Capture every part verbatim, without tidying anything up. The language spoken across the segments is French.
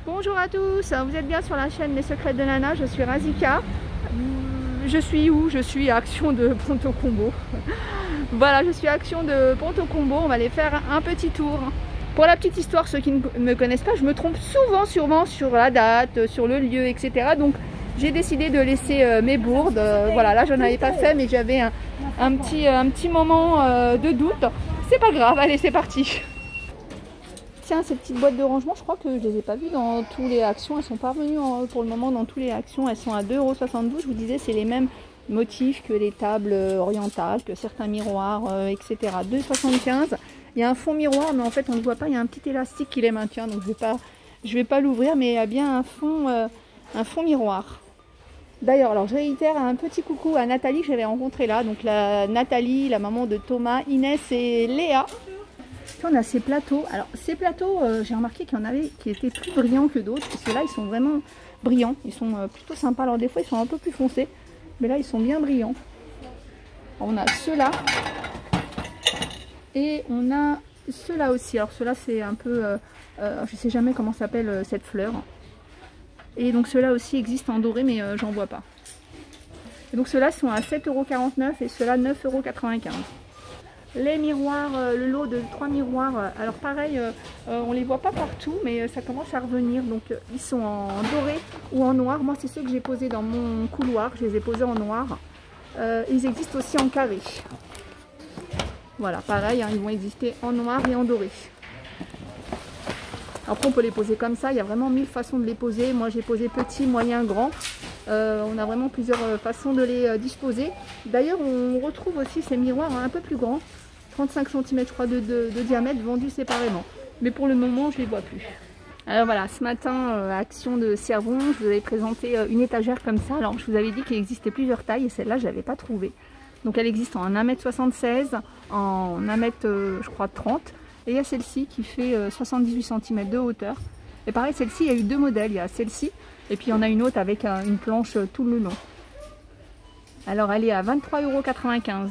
Bonjour à tous, vous êtes bien sur la chaîne Les Secrets de Nana, je suis Razika. Je suis où? Je suis à Action de Ponto Combo. Voilà, je suis à Action de Ponto Combo, on va aller faire un petit tour. Pour la petite histoire, ceux qui ne me connaissent pas, je me trompe souvent sûrement sur la date, sur le lieu, et cetera. Donc j'ai décidé de laisser euh, mes bourdes. Euh, voilà, là je n'en avais pas fait, mais j'avais un, un, petit, un petit moment euh, de doute. C'est pas grave, allez c'est parti. Tiens, ces petites boîtes de rangement, je crois que je les ai pas vues dans tous les actions. Elles sont pas revenues en, pour le moment dans tous les actions. Elles sont à deux euros soixante-douze. Je vous disais, c'est les mêmes motifs que les tables orientales, que certains miroirs, euh, et cetera. deux euros soixante-quinze. Il y a un fond miroir, mais en fait, on ne voit pas. Il y a un petit élastique qui les maintient. Donc, je vais pas, je vais pas l'ouvrir, mais il y a bien un fond, euh, un fond miroir. D'ailleurs, alors je réitère un petit coucou à Nathalie que j'avais rencontrée là. Donc, la Nathalie, la maman de Thomas, Inès et Léa. Puis on a ces plateaux. Alors ces plateaux, euh, j'ai remarqué qu'il y en avait qui étaient plus brillants que d'autres. Ceux-là, ils sont vraiment brillants. Ils sont euh, plutôt sympas. Alors des fois, ils sont un peu plus foncés. Mais là, ils sont bien brillants. Alors, on a ceux-là. Et on a ceux-là aussi. Alors ceux-là, c'est un peu... Euh, euh, je ne sais jamais comment s'appelle euh, cette fleur. Et donc ceux-là aussi existent en doré, mais euh, j'en vois pas. Et donc ceux-là sont à sept euros quarante-neuf et ceux-là neuf euros quatre-vingt-quinze. Les miroirs, euh, le lot de trois miroirs, euh, alors pareil, euh, euh, on les voit pas partout, mais euh, ça commence à revenir. Donc euh, ils sont en doré ou en noir. Moi, c'est ceux que j'ai posés dans mon couloir. Je les ai posés en noir. Euh, ils existent aussi en carré. Voilà, pareil, hein, ils vont exister en noir et en doré. Après, on peut les poser comme ça. Il y a vraiment mille façons de les poser. Moi, j'ai posé petit, moyen, grand. Euh, on a vraiment plusieurs façons de les euh, disposer. D'ailleurs, on retrouve aussi ces miroirs un peu plus grands. trente-cinq centimètres, je crois, de, de, de diamètre, vendus séparément. Mais pour le moment, je ne les vois plus. Alors voilà, ce matin, euh, Action de Cervon, je vous avais présenté euh, une étagère comme ça. Alors, je vous avais dit qu'il existait plusieurs tailles et celle-là, je ne l'avais pas trouvée. Donc, elle existe en un mètre soixante-seize, en un mètre, euh, je crois, trente. Et il y a celle-ci qui fait euh, soixante-dix-huit centimètres de hauteur. Et pareil, celle-ci, il y a eu deux modèles. Il y a celle-ci et puis il y en a une autre avec euh, une planche euh, tout le long. Alors, elle est à vingt-trois euros quatre-vingt-quinze.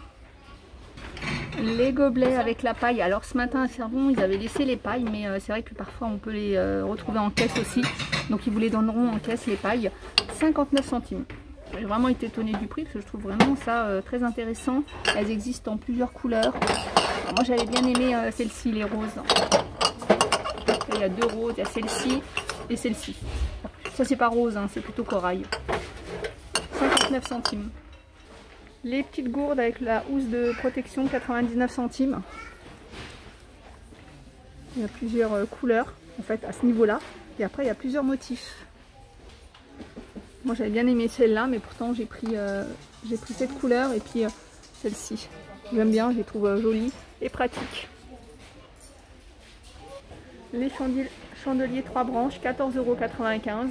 Les gobelets avec la paille. Alors ce matin à Cervon, ils avaient laissé les pailles, mais euh, c'est vrai que parfois on peut les euh, retrouver en caisse aussi. Donc ils vous les donneront en caisse, les pailles. cinquante-neuf centimes. J'ai vraiment été étonnée du prix parce que je trouve vraiment ça euh, très intéressant. Elles existent en plusieurs couleurs. Alors, moi j'avais bien aimé euh, celle-ci, les roses. Il y a deux roses, il y a celle-ci et celle-ci. Ça c'est pas rose, hein, c'est plutôt corail. cinquante-neuf centimes. Les petites gourdes avec la housse de protection, quatre-vingt-dix-neuf centimes. Il y a plusieurs euh, couleurs en fait à ce niveau-là. Et après il y a plusieurs motifs. Moi j'avais bien aimé celle-là, mais pourtant j'ai pris, euh, j'ai pris cette couleur et puis euh, celle-ci. J'aime bien, je les trouve euh, jolies et pratiques. Les chandeliers, chandeliers trois branches, quatorze euros quatre-vingt-quinze.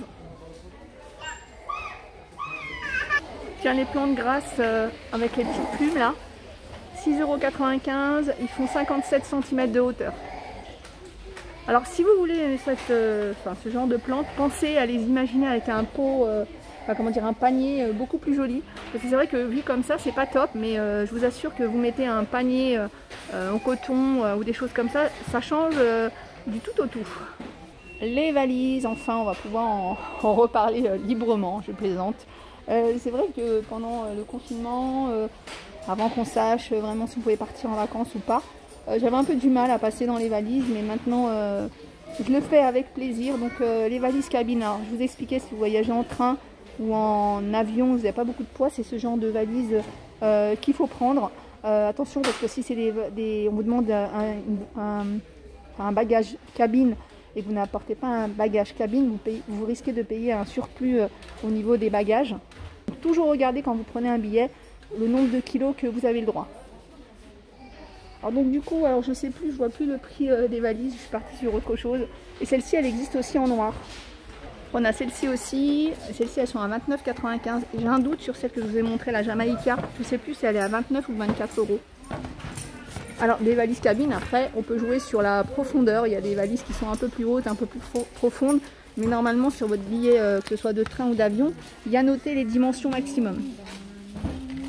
Tiens, les plantes grasses euh, avec les petites plumes là, six euros quatre-vingt-quinze, ils font cinquante-sept centimètres de hauteur. Alors si vous voulez cette, euh, enfin, ce genre de plantes, pensez à les imaginer avec un pot, euh, enfin, comment dire, un panier euh, beaucoup plus joli. Parce que c'est vrai que vu comme ça, c'est pas top, mais euh, je vous assure que vous mettez un panier euh, euh, en coton euh, ou des choses comme ça, ça change euh, du tout au tout. Les valises, enfin, on va pouvoir en, en reparler euh, librement, je plaisante. Euh, c'est vrai que pendant le confinement, euh, avant qu'on sache vraiment si on pouvait partir en vacances ou pas, euh, j'avais un peu du mal à passer dans les valises, mais maintenant euh, je le fais avec plaisir. Donc euh, les valises cabine, alors je vous expliquais, si vous voyagez en train ou en avion, vous n'avez pas beaucoup de poids, c'est ce genre de valise euh, qu'il faut prendre. Euh, attention parce que si c'est des, des, on vous demande un, un, un bagage cabine et que vous n'apportez pas un bagage cabine, vous, payez, vous risquez de payer un surplus euh, au niveau des bagages. Donc, toujours regarder quand vous prenez un billet le nombre de kilos que vous avez le droit. Alors donc du coup, alors je sais plus, je vois plus le prix euh, des valises, je suis partie sur autre chose. Et celle-ci, elle existe aussi en noir. On a celle-ci aussi, celle-ci elles sont à vingt-neuf euros quatre-vingt-quinze. J'ai un doute sur celle que je vous ai montrée, la Jamaïca. Je sais plus si elle est à vingt-neuf ou vingt-quatre euros. Alors des valises cabine, après on peut jouer sur la profondeur, il y a des valises qui sont un peu plus hautes, un peu plus profondes, mais normalement sur votre billet, euh, que ce soit de train ou d'avion, il y a noté les dimensions maximum.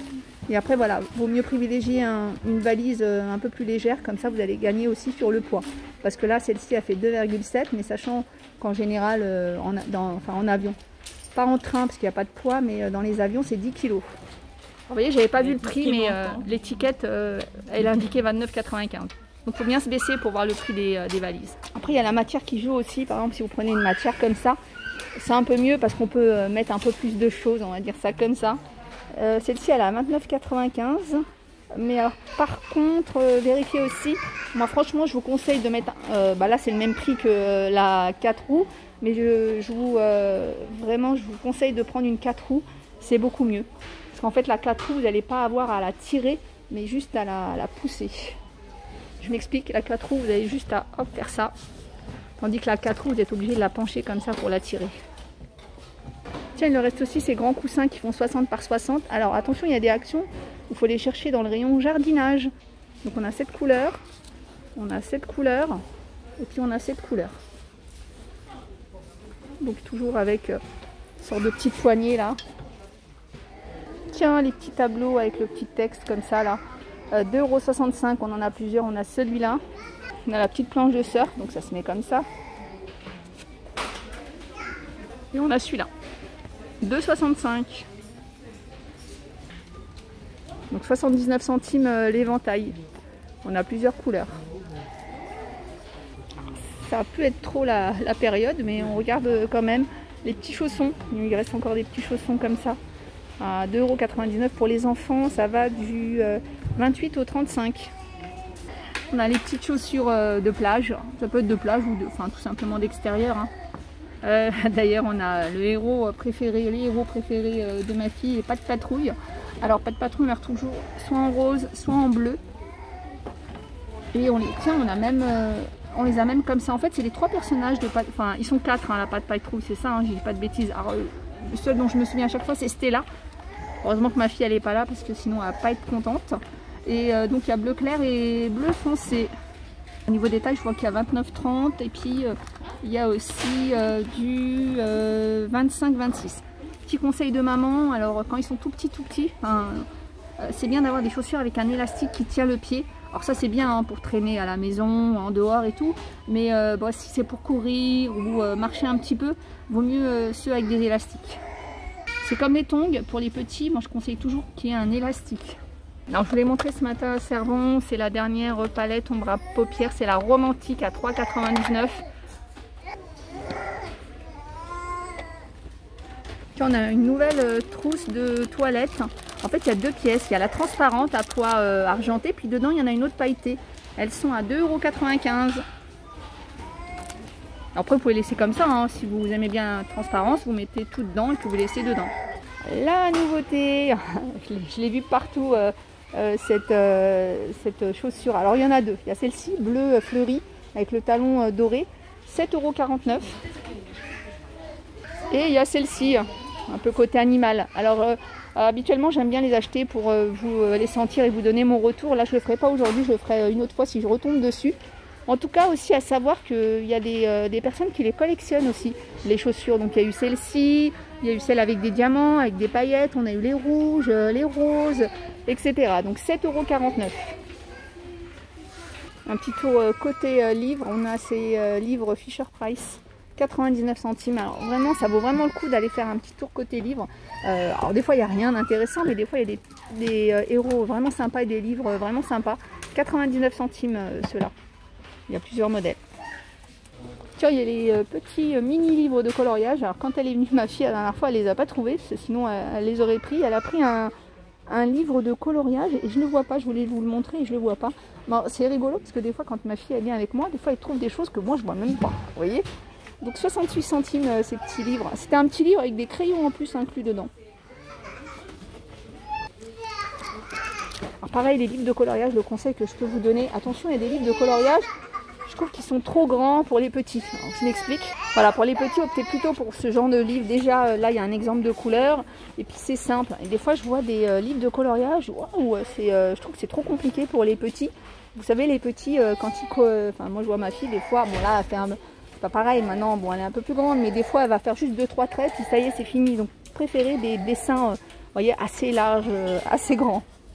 Et après voilà, vaut mieux privilégier un, une valise un peu plus légère, comme ça vous allez gagner aussi sur le poids. Parce que là celle-ci elle fait deux virgule sept, mais sachant qu'en général euh, en, dans, enfin, en avion, pas en train parce qu'il n'y a pas de poids, mais dans les avions c'est dix kilos. Vous voyez, j'avais pas vu le prix, mais euh, l'étiquette euh, elle indiquait vingt-neuf quatre-vingt-quinze. Donc il faut bien se baisser pour voir le prix des, euh, des valises. Après il y a la matière qui joue aussi, par exemple si vous prenez une matière comme ça, c'est un peu mieux parce qu'on peut mettre un peu plus de choses, on va dire ça comme ça. Euh, Celle-ci elle a vingt-neuf quatre-vingt-quinze. Mais alors, par contre, euh, vérifiez aussi, moi franchement je vous conseille de mettre, euh, bah là c'est le même prix que la quatre roues, mais je, je vous, euh, vraiment je vous conseille de prendre une quatre roues, c'est beaucoup mieux. Parce qu'en fait la quatre roues vous n'allez pas avoir à la tirer, mais juste à la, à la pousser. Je m'explique, la quatre roues vous avez juste à hop, faire ça, tandis que la quatre roues vous êtes obligé de la pencher comme ça pour la tirer. Tiens, il me reste aussi ces grands coussins qui font soixante par soixante. Alors attention, il y a des actions, il faut les chercher dans le rayon jardinage. Donc on a cette couleur, on a cette couleur, et puis on a cette couleur. Donc toujours avec euh, une sorte de petite poignée là. Tiens, les petits tableaux avec le petit texte comme ça là. Euh, deux euros soixante-cinq, on en a plusieurs, on a celui-là. On a la petite planche de surf, donc ça se met comme ça. Et on a celui-là. deux euros soixante-cinq. Donc soixante-dix-neuf centimes euh, l'éventail. On a plusieurs couleurs. Ça peut être trop la, la période, mais on regarde quand même les petits chaussons. Il reste encore des petits chaussons comme ça. À deux euros quatre-vingt-dix-neuf pour les enfants, ça va du euh, vingt-huit au trente-cinq. On a les petites chaussures euh, de plage. Ça peut être de plage ou de, enfin, tout simplement d'extérieur. Hein. Euh, D'ailleurs, on a le héros préféré, les héros préférés euh, de ma fille, et Pas de Patrouille. Alors, Pas de Patrouille, on a toujours soit en rose, soit en bleu. Et on les tient, on a même, euh, on les a même comme ça. En fait, c'est les trois personnages de Pas, enfin, ils sont quatre, hein, la Pas de Patrouille, c'est ça. Hein, je dis pas de bêtises. Alors, euh, le seul dont je me souviens à chaque fois, c'est Stella. Heureusement que ma fille elle est pas là parce que sinon elle va pas être contente. Et euh, donc il y a bleu clair et bleu foncé. Au niveau des tailles, je vois qu'il y a vingt-neuf trente et puis euh, il y a aussi euh, du euh, vingt-cinq vingt-six. Petit conseil de maman, alors quand ils sont tout petits tout petits, hein, euh, c'est bien d'avoir des chaussures avec un élastique qui tient le pied. Alors ça c'est bien hein, pour traîner à la maison, en dehors et tout, mais euh, bon, si c'est pour courir ou euh, marcher un petit peu, vaut mieux euh, ceux avec des élastiques. C'est comme les tongs, pour les petits, moi je conseille toujours qu'il y ait un élastique. Alors je vous l'ai montré ce matin à Servon, c'est la dernière palette ombre à paupières, c'est la romantique à trois euros quatre-vingt-dix-neuf. On a une nouvelle euh, trousse de toilette. En fait il y a deux pièces, il y a la transparente à pois euh, argenté, puis dedans il y en a une autre pailletée. Elles sont à deux euros quatre-vingt-quinze. Après vous pouvez laisser comme ça, hein. Si vous aimez bien la transparence, vous mettez tout dedans et puis vous laissez dedans. La nouveauté, je l'ai vu partout euh, euh, cette, euh, cette chaussure. Alors il y en a deux, il y a celle-ci bleu fleuri avec le talon euh, doré, sept euros quarante-neuf. Et il y a celle-ci, un peu côté animal. Alors euh, habituellement j'aime bien les acheter pour euh, vous euh, les sentir et vous donner mon retour. Là je ne le ferai pas aujourd'hui, je le ferai une autre fois si je retombe dessus. En tout cas aussi à savoir qu'il y a des, euh, des personnes qui les collectionnent aussi, les chaussures. Donc il y a eu celle-ci, il y a eu celle avec des diamants, avec des paillettes, on a eu les rouges, les roses, et cetera. Donc sept euros quarante-neuf. Un petit tour euh, côté euh, livre, on a ces euh, livres Fisher Price, quatre-vingt-dix-neuf centimes. Alors vraiment, ça vaut vraiment le coup d'aller faire un petit tour côté livre. Euh, alors des fois, il n'y a rien d'intéressant, mais des fois, il y a des, des euh, héros vraiment sympas et des livres euh, vraiment sympas. quatre-vingt-dix-neuf centimes euh, ceux-là. Il y a plusieurs modèles. Tiens, il y a les euh, petits euh, mini livres de coloriage. Alors quand elle est venue, ma fille, la dernière fois, elle les a pas trouvés. Sinon, elle, elle les aurait pris. Elle a pris un, un livre de coloriage et je ne le vois pas. Je voulais vous le montrer et je ne le vois pas. Bon, c'est rigolo parce que des fois, quand ma fille elle vient avec moi, des fois, elle trouve des choses que moi, je ne vois même pas. Vous voyez? Donc soixante-huit centimes euh, ces petits livres. C'était un petit livre avec des crayons en plus inclus dedans. Alors pareil, les livres de coloriage, le conseil que je peux vous donner, attention, il y a des livres de coloriage, je trouve qu'ils sont trop grands pour les petits. Alors, je m'explique. Voilà, pour les petits, optez plutôt pour ce genre de livre. Déjà, euh, là, il y a un exemple de couleur. Et puis, c'est simple. Et des fois, je vois des euh, livres de coloriage. Waouh, c'est, euh, je trouve que c'est trop compliqué pour les petits. Vous savez, les petits, euh, quand ils... Euh, enfin, moi, je vois ma fille, des fois, bon, là, elle fait un... C'est pas pareil, maintenant, bon, elle est un peu plus grande. Mais des fois, elle va faire juste deux trois traits. Puis, ça y est, c'est fini. Donc, préférez des dessins, euh, vous voyez, assez larges, euh, assez grands.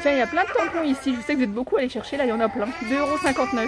Tiens, il y a plein de tampons ici. Je sais que vous êtes beaucoup à aller chercher. Là, il y en a plein. deux euros cinquante-neuf.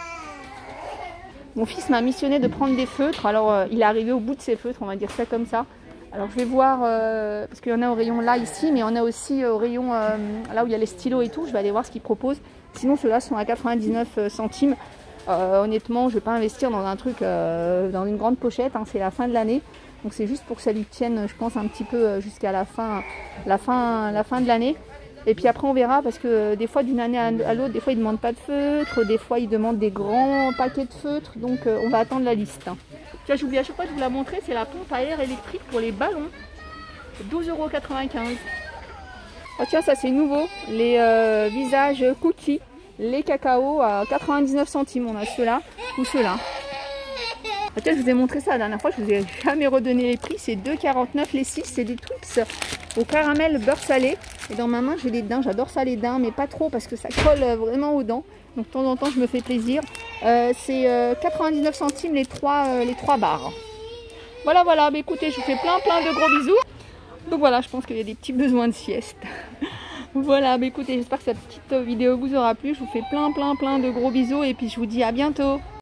Mon fils m'a missionné de prendre des feutres. Alors, euh, il est arrivé au bout de ses feutres, on va dire ça comme ça. Alors, je vais voir, euh, parce qu'il y en a au rayon là, ici, mais on a aussi au rayon euh, là où il y a les stylos et tout. Je vais aller voir ce qu'ils proposent. Sinon, ceux-là sont à quatre-vingt-dix-neuf centimes. Euh, honnêtement, je ne vais pas investir dans un truc, euh, dans une grande pochette. Hein, c'est la fin de l'année. Donc, c'est juste pour que ça lui tienne, je pense, un petit peu jusqu'à la fin, la fin, la fin de l'année. Et puis après on verra parce que des fois d'une année à l'autre, des fois ils ne demandent pas de feutre, des fois ils demandent des grands paquets de feutres, donc euh, on va attendre la liste. Tiens, j'oublie à chaque fois de vous la montrer, c'est la pompe à air électrique pour les ballons, douze euros quatre-vingt-quinze. Oh tiens, ça c'est nouveau, les euh, visages cookies, les cacao à quatre-vingt-dix-neuf centimes, on a ceux-là ou ceux-là. Oh tiens, je vous ai montré ça la dernière fois, je vous ai jamais redonné les prix, c'est deux euros quarante-neuf les six, c'est des Twix au caramel beurre salé. Et dans ma main, j'ai les dents. J'adore ça, les dents, mais pas trop parce que ça colle vraiment aux dents. Donc, de temps en temps, je me fais plaisir. Euh, c'est euh, quatre-vingt-dix-neuf centimes les trois, euh, les trois barres. Voilà, voilà. Mais écoutez, je vous fais plein, plein de gros bisous. Donc, voilà, je pense qu'il y a des petits besoins de sieste. Voilà, mais écoutez, j'espère que cette petite vidéo vous aura plu. Je vous fais plein, plein, plein de gros bisous. Et puis, je vous dis à bientôt.